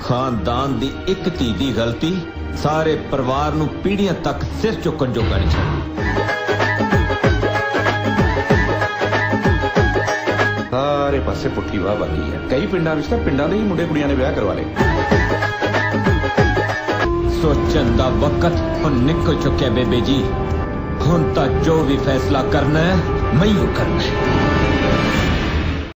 खानदान दी एक धी दी गलती सारे परिवार नूं पीढ़ियां तक सिर चुकन जोगा नहीं छड्डी। सारे पासे पुट्ठी वाह बनी है। कई पिंडां विच तां पिंडां दे ही मुंडे कुड़ियां ने ब्याह करवा ले। सोचन दा वक्त हुण निकल चुक्या बेबे जी। हुण तां जो भी फैसला करना है मैं ही करना है।